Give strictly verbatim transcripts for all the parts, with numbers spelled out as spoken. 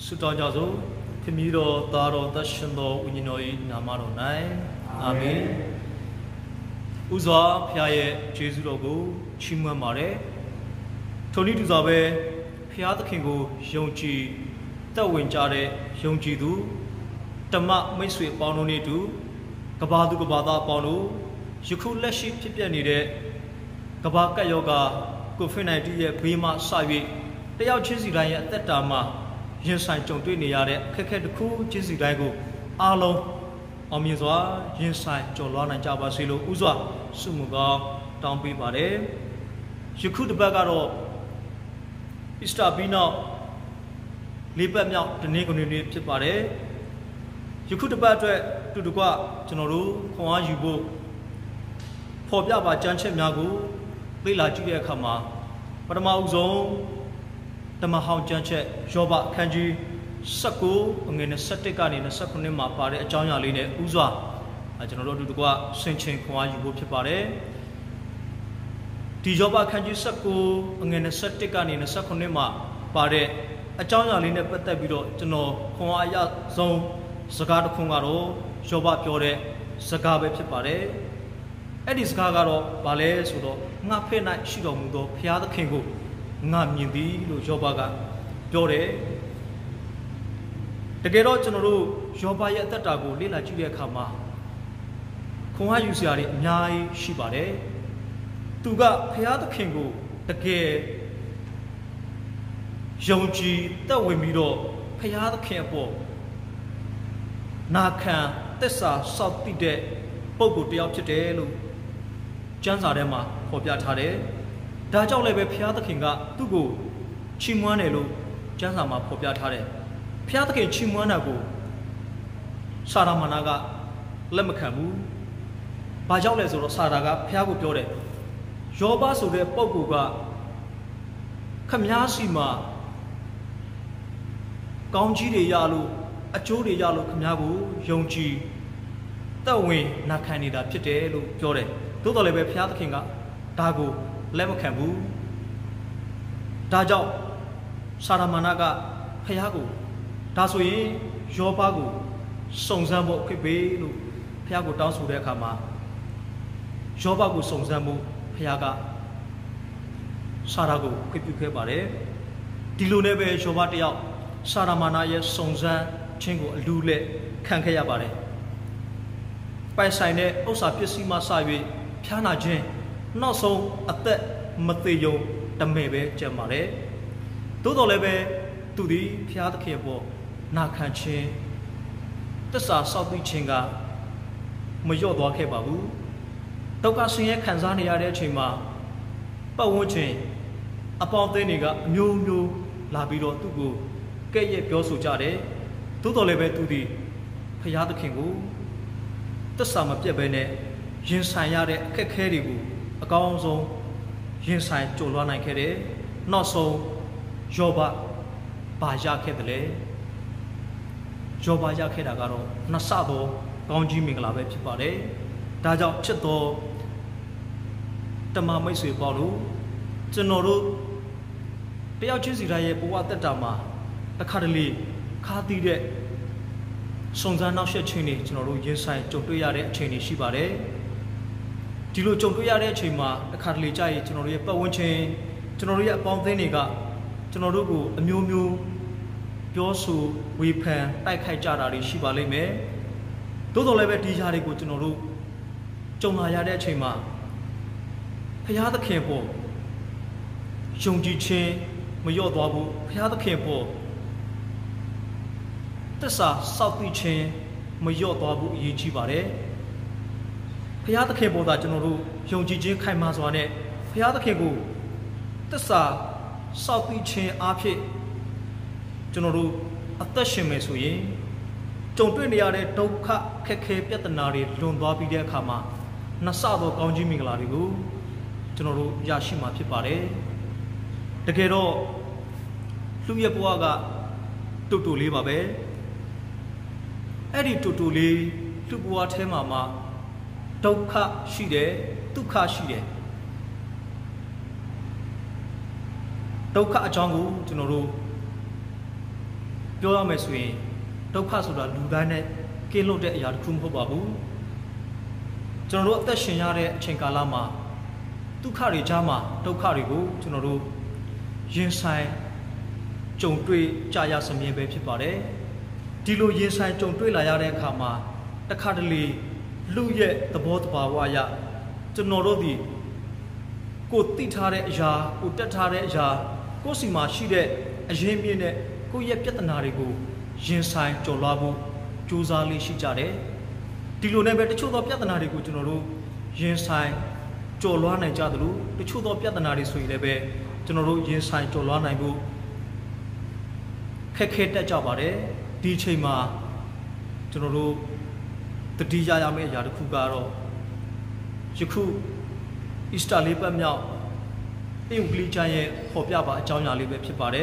수도 자주 피미로 따로 다신도 운이노이 나마로 나이 아멘. 우자 피아의 제주로고 침문 말에 토니 두자베 피아드킹고 용지 떠윈자의 용지도 담마 메스의 바노니도 가바두 가바다 바노 유쿨레시 피피니레 가바카 요가 코피나이티의 비마 사위 때려 진시라의 뜻다마 인사이 좀 되네야래 캐캐드쿠 진시라이고 알로 어미소아 인사이 좀 러난 잡아실로 우자 수무가 땅비 바래 유쿠드바가로 이스타비나 리베명 드네고니ဖြစ်ပါတယ်ယခုတစ်ပတ်အတွက်တူတူကကျွန်တော်တို့ခွန်အားယူဖို့ဖော်ပြပါကြမ်းချက်များကိုလေ့လာကြည့်တဲ့အခါမှာပထမအဦးဆုံးဓမ္မဟောင်းကြမ်းချက်ယောဘအခန်းကြီး十九အငယ်၂၁ကနေ၂၉မှာပါတဲ့အကြောင်းအရာလေးနဲ့ဥစွာကျွန်တော်တို့တူတူကဆင်ခြင်ခွန်အားယူဖို့ဖြစ်ပါတယ်ဒီယောဘအခန်းကြီး十九အငယ်၂၁ကနေ၂၉မှာပါတဲ့အကြောင်းအရာလေးနဲ့ပတ်သက်ပြီးတော့ကျွန်တော်ခွန်အားအရဆုံးစကားတစ်ခုကတော့ယောဘပြောတဲ့စကားပဲဖြစ်ပါတယ်အဲ့ဒီစကားကတော့ဘာလဲဆိုတော့ငါဖဲ့၌ရှိတော်မူသောဘုရားသခင်ကိုငါမြင်သည်လို့ယောဘကပြောတယ်တကယ်တော့ကျွန်တော်တို့ယောဘရဲ့အသက်တာကိုလေ့လာကြည့်တဲ့အခါမှာခွန်အားယူစရာတွေအများကြီးရှိပါတယ်သူကဘုရားသခင်ကိုတကယ်ယုံကြည်သက်ဝင်ပြီးတော့ဘုရားသခင်အပေါ်နာခံသစ္စာစောင့်သိတဲ့ပုဂ္ဂိုလ်တစ်ယောက်ဖြစ်တယ်လို့ကျမ်းစာထဲမှာဖော်ပြထားတယ်။ဒါကြောင့်လည်းပဲဘုရားသခင်ကသူ့ကိုချီးမွမ်းတယ်လို့ကျမ်းစာမှာဖော်ပြထားတယ်။ဘုရားသခင်ချီးမွမ်းတာကိုစာရမဏေကလက်မခံဘူး။ဘာကြောင့်လဲဆိုတော့စာရာကဘုရားကိုပြောတယ်။ယောဘဆိုတဲ့ပုဂ္ဂိုလ်ကခမည်းစီမှာကောင်းကြီးတွေရလို့အကျိုးတွေရလို့ခမည်းကိုယုံကြည်သက်ဝင်နာခံနေတာဖြစ်တယ်လို့ပြောတယ်။သို့တော်လည်းပဲဘုရားသခင်ကဒါကိုလက်မခံဘူး။ဒါကြောင့်စာရမဏေကဘုရားကိုဒါဆိုရင်ယောဘကိုစုံစမ်းဖို့ခွင့်ပေးလို့ဘုရားကိုတောင်းဆိုတဲ့အခါမှာယောဘကိုစုံစမ်းဖို့ဘုရားကစာရာကိုခွင့်ပြုခဲ့ပါတယ်။ဒီလိုနဲ့ပဲယောဘတယောက်စာရမဏေရဲ့စုံစမ်းချင်းကိုအလူလက်ခံခဲ့ရပါတယ်။ပိုင်ဆိုင်တဲ့ဥစ္စာပစ္စည်းမှစ၍ဖျားနာခြင်းနောက်ဆုံးအသက်မသေးယုံတမဲ့ပဲကြံပါတယ်။သို့တော်လည်းပဲသူသည်ဖျားသခင်ပေါ်နာခံခြင်းတစ္ဆာစောင့်သိခြင်းကမလျော့သွားခဲ့ပါဘူး။ဒုက္ခဆင်းရဲခံစားနေရတဲ့အချိန်မှာပတ်ဝန်းကျင်အပေါင်းအသင်းတွေကအမျိုးမျိုးလာပြီးတော့သူ့ကိုကဲ့ရဲ့ပြောဆိုကြတယ်သို့တော်လည်းပဲသူသည်ဖရာသခင်ကိုတစ္ဆာမပြတ်ဘဲနဲ့ရင်ဆိုင်ရတဲ့အခက်အခဲတွေကိုအကောင်းဆုံးရင်ဆိုင်ကြိုးလွှားနိုင်ခဲ့တယ်နောက်ဆုံးယောဘဘာရခဲ့တယ်လဲယောဘရခဲ့တာကတော့နှစ်ဆသောကောင်းကြီးမင်္ဂလာပဲဖြစ်ပါတယ်ဒါကြောင့်ချစ်တော်တမမိတ်ဆွေပေါလို့ကျွန်တော်တို့တယောက်ချင်းစီတိုင်းရဲ့ဘဝတက်တာမှာတစ်ခါတလေခါသီးတဲ့စုံစမ်းနောက်ဆက်ခြင်းတွေကျွန်တော်တို့ရင်ဆိုင်ကြုံတွေ့ရတဲ့အချိန်တွေရှိပါတယ်ဒီလိုကြုံတွေ့ရတဲ့အချိန်မှာတစ်ခါတလေကြာရင်ကျွန်တော်တို့ရဲ့ပတ်ဝန်းကျင်ကျွန်တော်တို့ရဲ့အပေါင်းအသင်းတွေကကျွန်တော်တို့ကိုအမျိုးမျိုးပြောဆိုဝေဖန်တိုက်ခိုက်ကြတာတွေရှိပါလိမ့်မယ်သို့တော်လည်းပဲဒီຢာတွေကိုကျွန်တော်တို့ကြုံလာရတဲ့အချိန်မှာဘုရားသခင်ပေါ်ယုံကြည်ခြင်းမလျော့သွားဘူးဘုရားသခင်ပေါ်တစ္ဆာစောင့်သိခြင်းမလျော့သွားဘူးအရေးကြီးပါတယ်ဘုရားသခင်ပေါ်သာကျွန်တော်တို့ယုံကြည်ခြင်းခိုင်မာစွာနဲ့ဘုရားသခင်ကိုတစ္ဆာစောင့်သိခြင်းအားဖြင့်ကျွန်တော်တို့အသက်ရှင်မယ်ဆိုရင်ကြုံတွေ့နေရတဲ့ဒုက္ခခက်ခဲပြဿနာတွေလွန်သွားပြီးတဲ့အခါမှာနှစ်ဆသောကောင်းကြီးမင်္ဂလာတွေကိုကျွန်တော်တို့ရရှိမှာဖြစ်ပါတယ်တကယ်တော့လူရဲ့ဘဝကတူတူလေးပါပဲအဲ့ဒီတူတူလေးလူဘဝထဲမှာမှဒုက္ခရှိတယ်ဒုက္ခရှိတယ်ဒုက္ခအကြောင်းကိုကျွန်တော်တို့ပြောရမယ်ဆိုရင်ဒုက္ခဆိုတာလူတိုင်းနဲ့ကင်းလွတ်တဲ့အရာတစ်ခုမဟုတ်ပါဘူးကျွန်တော်တို့အသက်ရှင်ရတဲ့အချိန်ကာလမှာဒုက္ခတွေကြားမှာဒုက္ခတွေကိုကျွန်တော်တို့ရင်ဆိုင်ကြုံတွေ့ကြရစမြဲပဲဖြစ်ပါတယ်ဒီလိုရင်ဆိုင်ကြုံတွေ့လာရတဲ့အခါမှာတစ်ခါတလေလူရဲ့သဘောတဘာဝအရကျွန်တော်တို့ဒီကိုသိထားတဲ့အရာကိုတက်ထားတဲ့အရာကိုယ်စီမှာရှိတဲ့အရင်းမြစ်နဲ့ကိုယ့်ရဲ့ပြဿနာတွေကိုရင်ဆိုင်ကျော်လွှားဖို့ကြိုးစားလေးရှိကြတယ်ဒီလိုနဲ့ပဲတချို့သောပြဿနာတွေကိုကျွန်တော်တို့ရင်ဆိုင်ကျော်လွှားနိုင်ကြသလိုတချို့သောပြဿနာတွေဆိုရင်လည်းပဲကျွန်တော်တို့ရင်ဆိုင်ကျော်လွှားနိုင်ဖို့ခက်ခဲတတ်ကြပါတယ်ဒီအချိန်မှာကျွန်တော်တို့တတိယရမယ့်အရာတစ်ခုကတော့ယခုအီစတာလေးပတ်မြောက်အင်္ဂလိပ်ကျမ်းရဲ့ဖော်ပြပါအကြောင်းအရာလေးပဲဖြစ်ပါတယ်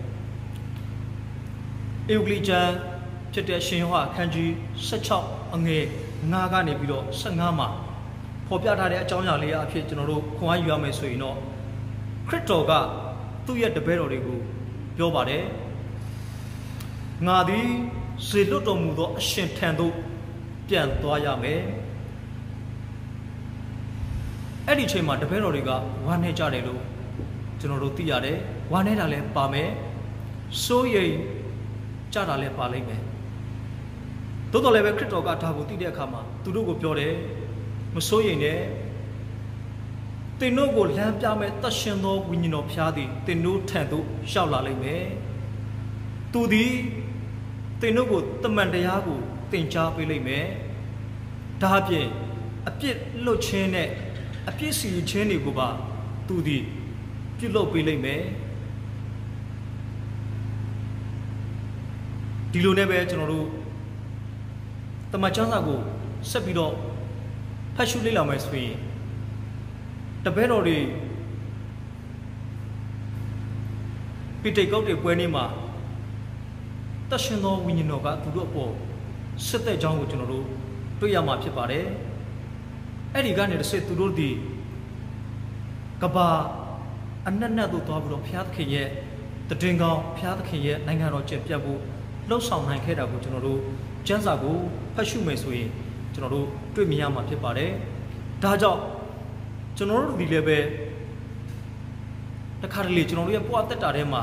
အင်္ဂလိပ်ကျမ်းဖြစ်တဲ့ရှင်ဟောအခန်းကြီး၁၆အငယ်၅ကနေပြီးတော့၁၅မှာဖော်ပြထားတဲ့အကြောင်းအရာလေးအဖြစ်ကျွန်တော်တို့ခွန်အားယူရမယ်ဆိုရင်တော့ခရစ်တော်ကသူ့ရဲ့တပည့်တော်တွေကိုပြောပါတယ်ငါသည်စေလွတ်တော်မူသောအရှင်ထံသို့ပြန်သွားရမယ်အဲ့ဒီအချိန်မှာတပည့်တော်တွေကဝမ်းနေကြတယ်လို့ကျွန်တော်တို့သိရတယ်ဝမ်းနေတာလည်းပါမယ်စိုးရိမ်ကြတာလည်းပါလိမ့်မယ်သို့တော်လည်းပဲခရစ်တော်ကဒါကိုသိတဲ့အခါမှာသူတို့ကိုပြောတယ်မစိုးရိမ်နဲ့သင်တို့ကိုလမ်းပြမဲ့တတ်ရှင်သောဝိညာဉ်တော်ဖျားသည်သင်တို့ထံသို့ရောက်လာလိမ့်မယ်သူသည်သင်တို့ကိုတမန်တရားကိုသင်ကြားပေးလိမ့်မယ်ဒါအပြင်အပြစ်လွတ်ခြင်းနဲ့အပြစ်စီခြင်းတွေကိုပါသူသည်ပြုလုပ်ပေးလိမ့်မယ်ဒီလိုနဲ့ပဲကျွန်တော်တို့တမန်ကျမ်းစာကိုဆက်ပြီးတော့ဖတ်ရှုလေ့လာမယ်ဆိုရင်တပည့်တော်တွေပိဋိကုတ်တွေပွဲနေမှာတရှင်သောဝိညာဉ်တော်ကသူတို့အပေါ်စစ်တဲ့ကြောင်းကိုကျွန်တော်တို့တွေ့ရမှာဖြစ်ပါတယ်အဲ့ဒီကနေတစ်ဆက်သူတို့ဒီကဘာအနက်နက်တို့သွားပြီးတော့ဘုရားသခင်ရဲ့တည်င်းကောင်းဘုရားသခင်ရဲ့နိုင်ငံတော်ကျင့်ပြတ်ဖို့လှုပ်ဆောင်နိုင်ခဲ့တာကိုကျွန်တော်တို့ကျမ်းစာကိုဖတ်ရှုမယ်ဆိုရင်ကျွန်တော်တို့တွေ့မြင်ရမှာဖြစ်ပါတယ်ဒါကြောင့်ကျွန်တော်တို့ဒီလည်းပဲတခါတလေကျွန်တော်တို့ရဲ့ဘဝတက်တာထဲမှာ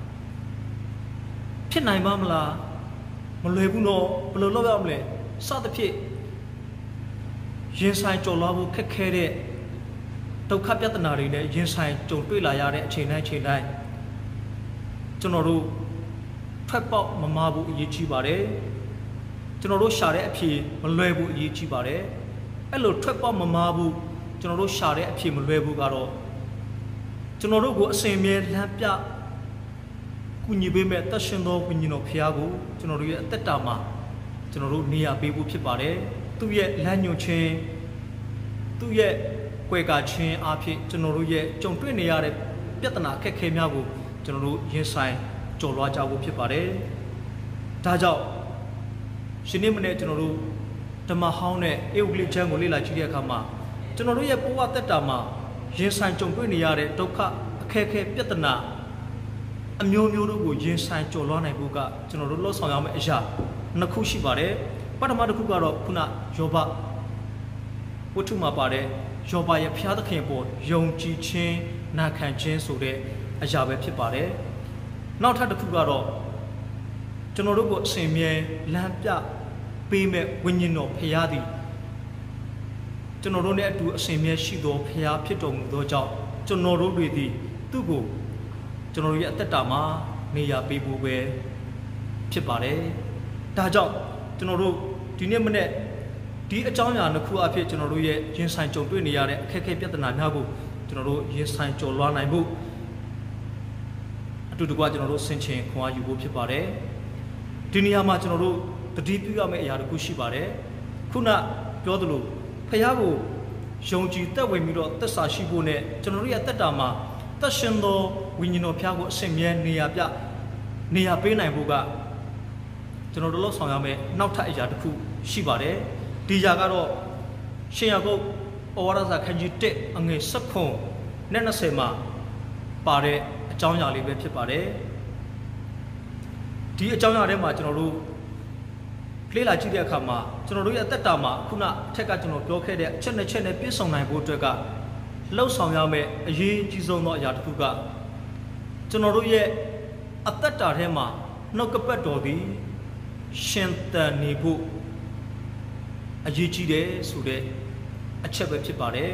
ဖြစ်နိုင်ပါမလားမလွယ်ဘူးတော့ဘယ်လိုလုပ်ရမလဲစသဖြင့်ရင်ဆိုင်ကြုံလာဖို့ခက်ခဲတဲ့ဒုက္ခပြဿနာတွေနဲ့ရင်ဆိုင်ကြုံတွေ့လာရတဲ့အချိန်တိုင်းချိန်တိုင်းကျွန်တော်တို့ထွက်ပေါက်မမာဘူးအရေးကြီးပါတယ်ကျွန်တော်တို့ရှာတဲ့အဖြေမလွယ်ဘူးအရေးကြီးပါတယ်အဲ့လိုထွက်ပေါက်မမာဘူးကျွန်တော်တို့ရှာတဲ့အဖြေမလွယ်ဘူးကတော့ကျွန်တော်တို့ကိုအစဉ်အမြဲလမ်းပြကူညီပေးမဲ့တတ်ရှင်သောဝိညာဉ်တော်ဖျားကိုကျွန်တော်တို့ရဲ့အသက်တာမှာကျွန်တော်တို့နေရာပေးဖို့ဖြစ်ပါတယ်သူ့ရဲ့လမ်းညွှန်ခြင်းသူ့ရဲ့ကွယ်ကာခြင်းအဖြစ်ကျွန်တော်တို့ရဲ့ကြုံတွေ့နေရတဲ့ပြဿနာအခက်အခဲများကိုကျွန်တော်တို့ရင်ဆိုင်ကျော်လွှားကြဖို့ဖြစ်ပါတယ်ဒါကြောင့်ရှင်နေ့မနေ့ကျွန်တော်တို့ဓမ္မဟောင်းနဲ့အေဝဂလိကျမ်းကိုလေ့လာကြည့်တဲ့အခါမှာကျွန်တော်တို့ရဲ့ဘဝသက်တာမှာရင်ဆိုင်ကြုံတွေ့နေရတဲ့ဒုက္ခအခက်အခဲပြဿနာအမျိုးမျိုးတို့ကိုရင်ဆိုင်ကျော်လွှားနိုင်ဖို့ကကျွန်တော်တို့လှုပ်ဆောင်ရမယ့်အရာနှစ်ခုရှိပါတယ်ပထမတစ်ခုကတော့ခုနယောဘဝတ္ထုမှာပါတဲ့ယောဘရဲ့ဘုရားသခင်ပေါ်ယုံကြည်ခြင်းနာခံခြင်းဆိုတဲ့အရာပဲဖြစ်ပါတယ်နောက်ထပ်တစ်ခုကတော့ကျွန်တော်တို့ကိုအစဉ်မြဲလမ်းပြပေးမဲ့ဝိညာဉ်တော်ဖရာသည်ကျွန်တော်တို့နဲ့အတူအစဉ်မြဲရှိသောဖရာဖြစ်တော်မူသောကြောင့်ကျွန်တော်တို့တွေသည်သူ့ကိုကျွန်တော်တို့ရဲ့အသက်တာမှာနေရာပေးဖို့ပဲဖြစ်ပါတယ်ဒါကြောင့်ကျွန်တော်တို့ဒီနေ့မနေ့ဒီအကြောင်းအရာတစ်ခုအဖြစ်ကျွန်တော်တို့ရဲ့ရင်ဆိုင်ကြုံတွေ့နေရတဲ့အခက်အခဲပြဿနာများကိုကျွန်တော်တို့ရင်ဆိုင်ကျော်လွှားနိုင်ဖို့အတူတကွကျွန်တော်တို့ဆင်ခြင်ခွန်အားယူဖို့ဖြစ်ပါတယ်ဒီနေရာမှာကျွန်တော်တို့တတိပြုရမယ့်အရာတစ်ခုရှိပါတယ်ခုနပြောသလိုဖခင်ကိုယုံကြည်သက်ဝင်ပြီးတော့သက်စာရှိဖို့နဲ့ကျွန်တော်တို့ရဲ့တက်တာမှာသက်ရှင်သောဝိညာဉ်တော်ဖခင်ကိုအစဉ်မြဲနေရာပြနေရာပေးနိုင်ဖို့ကကျွန်တော်တို့လောက်ဆောင်ရမယ့်နောက်ထပ်အရာတစ်ခုရှိပါတယ်ဒီຢာကတော့ရှင်ယာကုပ်ဩဝါဒစာခန်းကြီးတစ်အငယ်၁၇နဲ့၂၀မှာပါတဲ့အကြောင်းအရာလေးပဲဖြစ်ပါတယ်ဒဒီအကြောင်းအရာထဲမှာကျွန်တော်တို့လေးလာကြည့်တဲ့အခါမှာကျွန်တော်တို့ရဲ့အသက်တာမှာခုနအထက်ကကျွန်တော်ပြောခဲ့တဲ့အချက်နဲ့ချက်နဲ့ပြည့်စုံနိုင်ဖို့အတွက်ကလှုပ်ဆောင်ရမယ့်အရေးကြီးဆုံးသောအရာတစ်ခုကကျွန်တော်တို့ရဲ့အသက်တာထဲမှာနှုတ်ကပတ်တော်သည်ရှင်သန်နေဖို့အရေးကြီးတယ်ဆိုတဲ့အချက်ပဲဖြစ်ပါတယ်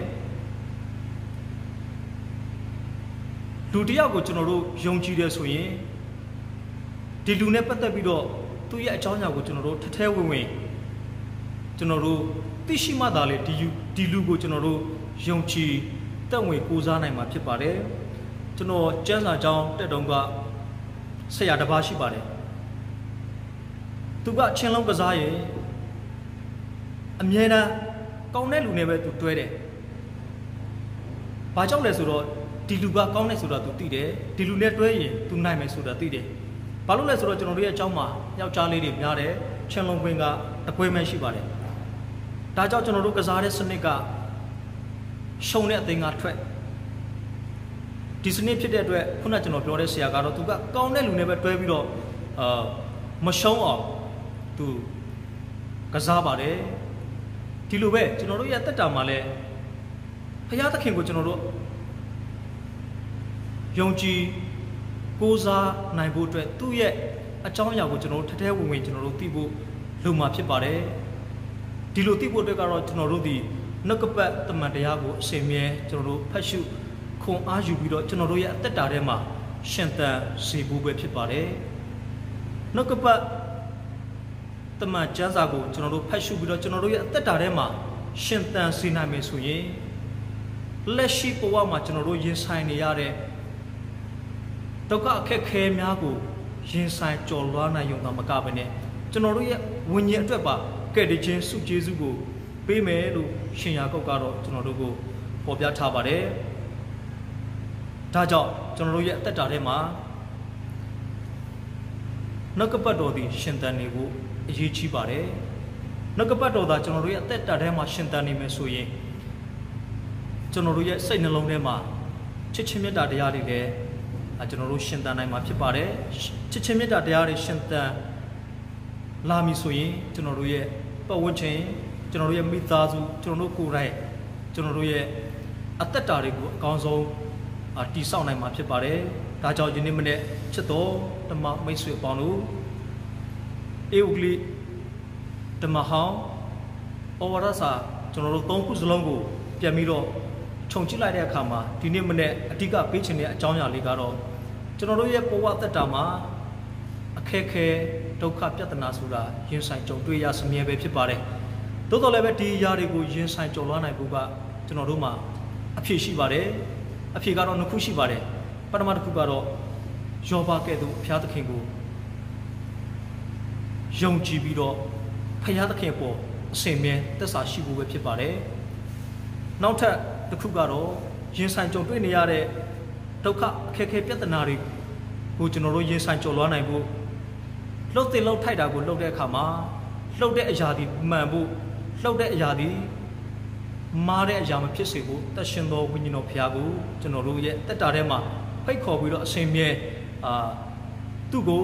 လူတစ်ယောက်ကိုကျွန်တော်တို့ယုံကြည်တယ်ဆိုရင်ဒီလူနဲ့ပတ်သက်ပြီးတော့သူ့ရဲ့အကြောင်းအရာကိုကျွန်တော်တို့ထထဲဝင်ဝင်ကျွန်တော်တို့သိရှိမှသာလေဒီဒီလူကိုကျွန်တော်တို့ယုံကြည်တက်ဝင်ကိုးစားနိုင်မှာဖြစ်ပါတယ်ကျွန်တော်ကျမ်းစာကြောင်းတက်တုံးကဆရာတစ်ပါးရှိပါတယ်သူကချင်းလုံးကစားရဲ့အမြဲတမ်းကောင်းတဲ့လူနဲ့ပဲသူတွဲတယ်ဘာကြောင့်လဲဆိုတော့ဒီလူကကောင်းတယ်ဆိုတာသူသိတယ်ဒီလူနဲ့တွဲရင်သူနိုင်မယ်ဆိုတာသိတယ်ဘာလို့လဲဆိုတော့ကျွန်တော်တို့ရဲ့အကြောင်းမှာယောက်ျားလေးတွေများတယ်ချင်းလုံးကွင်းကအကွဲမဲ့ရှိပါတယ်ဒါကြောင့်ကျွန်တော်တို့ကစားတဲ့စနစ်ကရှုံတဲ့အသိငါထွက်ဒီစနစ်ဖြစ်တဲ့အတွက်ခုနကကျွန်တော်ပြောတဲ့ဆရာကတော့သူကကောင်းတဲ့လူနဲ့ပဲတွဲပြီးတော့အာမရှုံးအောင်သူကစားပါတယ်ဒီလိုပဲကျွန်တော်တို့ရဲ့တက်တာမှာလဲဘုရားသခင်ကိုကျွန်တော်တို့ယုံကြည်ကိုးစားနိုင်ဖို့အတွက်သူ့ရဲ့အကြောင်းအရာကိုကျွန်တော်တို့ထထဲဝင်ဝင်ကျွန်တော်တို့သိဖို့လိုမှာဖြစ်ပါတယ်ဒီလိုသိဖို့အတွက်ကတော့ကျွန်တော်တို့ဒီနှုတ်ကပတ်တမန်တရားကိုအစဉ်မြဲကျွန်တော်တို့ဖတ်ရှုခွန်အားယူပြီးတော့ကျွန်တော်တို့ရဲ့အသက်တာထဲမှာရှင်သန်စေဖို့ပဲဖြစ်ပါတယ်နှုတ်ကပတ်တမန်ကျမ်းစာကိုကျွန်တော်တို့ဖတ်ရှုပြီးတော့ကျွန်တော်တို့ရဲ့အသက်တာထဲမှာရှင်သန်စေနိုင်မယ်ဆိုရင်လက်ရှိဘဝမှာကျွန်တော်တို့ရင်ဆိုင်နေရတဲ့ဒုက္ခအခက်ခဲများကိုရင်ဆိုင်ကျော်လွှားနိုင်ရုံသာမကဘဲနဲ့ကျွန်တော်တို့ရဲ့ဝိညာဉ်အတွက်ပါကဲ့တဲ့ခြင်းစုကျေးဇူးကိုပေးမယ်လို့ရှင်ယာကုပ်ကတော့ကျွန်တော်တို့ကိုပေါ်ပြထားပါတယ်ဒါကြောင့်ကျွန်တော်တို့ရဲ့အသက်တာထဲမှာနှုတ်ကပတ်တော်သည်ရှင်သန်နေဖို့အရေးကြီးပါတယ်နှုတ်ကပတ်တော်သာကျွန်တော်တို့ရဲ့အသက်တာထဲမှာရှင်သန်နေမယ်ဆိုရင်ကျွန်တော်တို့ရဲ့စိတ်နှလုံးထဲမှာချစ်ချင်းမေတ္တာတရားတွေလည်းကျွန်တော်တို့ရှင်သန်နိုင်မှာဖြစ်ပါတယ်ချစ်ချင်းမေတ္တာတရားတွေရှင်သန်လာမည်ဆိုရင်ကျွန်တော်တို့ရဲ့ပတ်ဝန်းကျင်ကျွန်တော်တို့ရဲ့မိသားစုကျွန်တော်တို့ကိုယ်တိုင်ကျွန်တော်တို့ရဲ့အသက်တာတွေကိုအကောင်းဆုံးတည်ဆောက်နိုင်မှာဖြစ်ပါတယ်ဒါကြောင့်ယနေ့မနေ့ချစ်တော်ဓမ္မမိတ်ဆွေအပေါင်းတို့အေဝကလိဓမ္မဟောင်းဩဝါဒစာကျွန်တော်တို့သုံးခုစလုံးကိုပြန်ပြီးတော့ခြုံကြည့်လိုက်တဲ့အခါမှာဒီနေ့မနေ့အဓိကပေးချင်တဲ့အကြောင်းအရာလေးကတော့ကျွန်တော်တို့ရဲ့ဘဝသက်တာမှာအခက်ခဲဒုက္ခပြဿနာဆိုတာရင်ဆိုင်ကြုံတွေ့ရစမြဲပဲဖြစ်ပါတယ်။သို့တော်လည်းပဲဒီຢာတွေကိုရင်ဆိုင်ကြုံလွှားနိုင်ဖို့ကကျွန်တော်တို့မှာအဖြေရှိပါတယ်။အဖြေကတော့နှစ်ခုရှိပါတယ်။ပထမတစ်ခုကတော့ယောဘကဲ့သို့ဘုရားသခင်ကိုယုံကြည်ပြီးတော့ဘုရားသခင်ပေါ်အစဉ်မြဲသက်သာရှိဖို့ပဲဖြစ်ပါတယ်။နောက်ထပ်တစ်ခုကတော့ရင်ဆိုင်ကြုံတွေ့နေရတဲ့ဒုက္ခအခက်အခဲပြဿနာတွေကိုကျွန်တော်တို့ရင်ဆိုင်ကြုံလွှားနိုင်ဖို့လှုပ်တဲ့လှုပ်ထိုက်တာကိုလှုပ်တဲ့အခါမှာလှုပ်တဲ့အရာဒီမှန်ဖို့လှုပ်တဲ့အရာဒီမားတဲ့အရာမဖြစ်စေဖို့တတ်ရှင်သောဝိညာဉ်တော်ဘုရားကိုကျွန်တော်တို့ရဲ့တက်တာထဲမှာဖိတ်ခေါ်ပြီးတော့အစဉ်မြဲအာသူ့ကို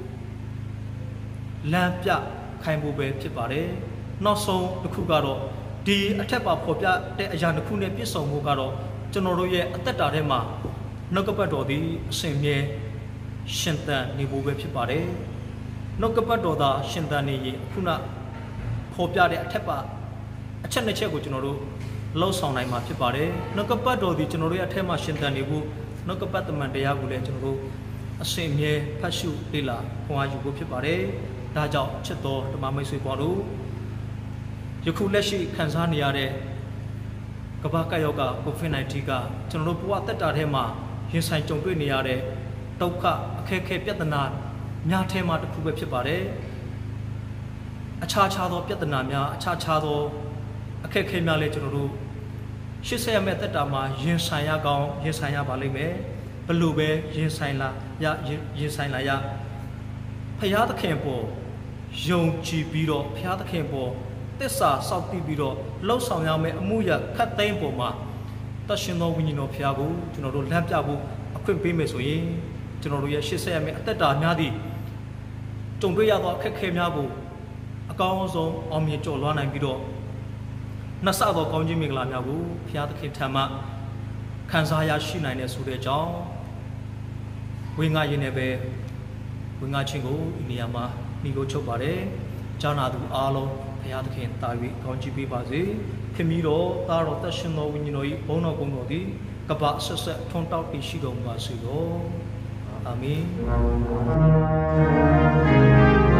လမ်းပြခိုင်းဖို့ပဲဖြစ်ပါတယ်နောက်ဆုံးတစ်ခုကတော့ဒီအထက်ပါပေါ်ပြတဲ့အရာတစ်ခုနဲ့ပြည့်စုံဖို့ကတော့ကျွန်တော်တို့ရဲ့အသက်တာထဲမှာနှုတ်ကပတ်တော်သည်အစဉ်မြဲရှင်သန်နေဖို့ပဲဖြစ်ပါတယ်နှုတ်ကပတ်တော်သာရှင်သန်နေရင်ခုနပေါ်ပြတဲ့အထက်ပါအချက်နှစ်ချက်ကိုကျွန်တော်တို့လှုပ်ဆောင်နိုင်မှာဖြစ်ပါတယ်နှုတ်ကပတ်တော်သည်ကျွန်တော်တို့ရဲ့အထက်မှာရှင်သန်နေဖို့နှုတ်ကပတ်တမန်တရားကိုလည်းကျွန်တော်တို့အစဉ်မြဲဖတ်ရှုလေ့လာခွန်အားယူဖို့ဖြစ်ပါတယ်ဒါကြောင့်ချစ်တော်ဓမ္မမိတ်ဆွေပေါင်းတို့ယခုလက်ရှိခံစားနေရတဲ့ကမ္ဘာကပ်ရောဂါ ကိုဗစ် 19 ကကျွန်တော်တို့ဘဝတက်တာထဲမှာရင်ဆိုင်ကြုံတွေ့နေရတဲ့ဒုက္ခအခက်အခဲပြဿနာများထဲမှာတစ်ခုပဲဖြစ်ပါတယ်အခြားခြားသောပြဿနာများအခြားခြားသောအခက်အခဲများလည်းကျွန်တော်တို့ရှစ်ဆက်ရမယ့်တက်တာမှာရင်ဆိုင်ရကောင်းရင်ဆိုင်ရပါလိမ့်မယ်ဘလို့ပဲရင်ဆိုင်လာရရင်ဆိုင်လာရဖရာသခင်ပေါ်ယုံကြည်ပြီးတော့ဖရာသခင်ပေါ်သစ္စာစောင့်တည်ပြီးတော့လှုပ်ဆောင်ရမယ့်အမှုရာခတ်သိမ်းပေါ်မှာတရှင်သောဝိညာဉ်တော်ဖရာကိုကျွန်တော်တို့လမ်းပြဖို့အခွင့်ပေးမယ်ဆိုရင်ကျွန်တော်တို့ရဲ့ရှစ်ဆက်ရမယ့်အသက်တာများသည့်ကြုံတွေ့ရသောအခက်အခဲများကိုအကောင်းဆုံးအောင်မြင်ကျော်လွှားနိုင်ပြီးတော့နှစ်ဆသောကောင်းခြင်းမင်္ဂလာများကိုဘုရားသခင်ထံမှခံစားရရှိနိုင်တဲ့ဆိုတဲ့အကြောင်းဝိငါရင်းနဲ့ပဲဝိငါချင်းကိုဒီနေရာမှာမိလို့ချုပ်ပါတယ်ကြားနာသူအားလုံးဘုရားသခင်တာ၍ကောင်းချီးပေးပါစေခင်ပြီးတော့သားတော်သက်ရှင်တော်ဝိညာဉ်တော်၏ဘုန်းတော်ကုန်းတော်သည်ကပ္ပဆက်ဆက်ထွန်းတောက်တည်ရှိတော်မူပါစေတော်အာမင်